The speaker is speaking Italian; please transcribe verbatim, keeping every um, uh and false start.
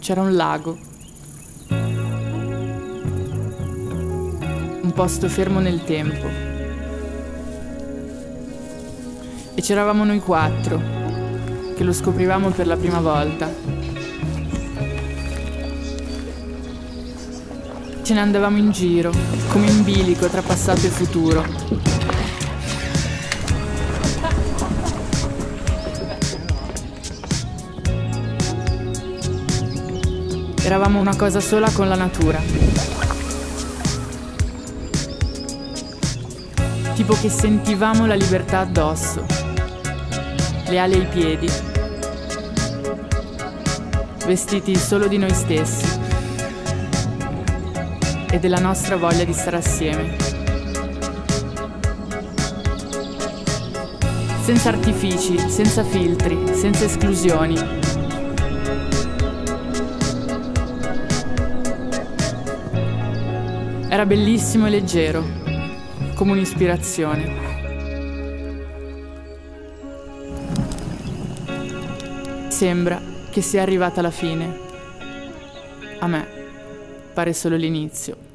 c'era un lago. Un posto fermo nel tempo. E c'eravamo noi quattro, che lo scoprivamo per la prima volta. Ce ne andavamo in giro, come in bilico tra passato e futuro. Eravamo una cosa sola con la natura. Tipo che sentivamo la libertà addosso, le ali ai piedi, vestiti solo di noi stessi e della nostra voglia di stare assieme. Senza artifici, senza filtri, senza esclusioni. Era bellissimo e leggero, come un'ispirazione. Sembra che sia arrivata la fine. A me pare solo l'inizio.